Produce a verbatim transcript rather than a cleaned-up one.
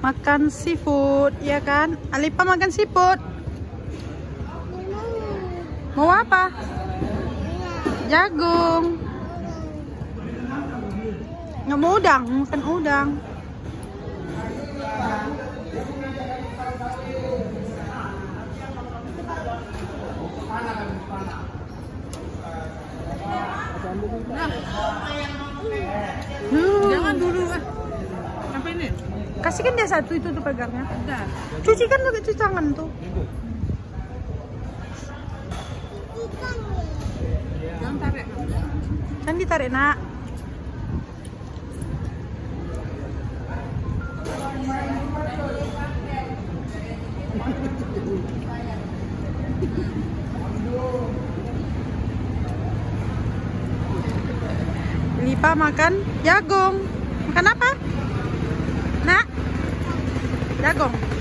Makan seafood, ya kan? Alipa makan seafood. Mau apa? Jagung. Nggak mau udang, makan udang. Hmm. Jangan dulu ah. Apa ini? Kasihkan dia satu itu tuh pegangnya. Udah. Cuci kan pakai cuci tangan tuh. Jangan tarik. Kan ditarik nak. Lipa makan jagung. Makan apa? Nak? Jagung.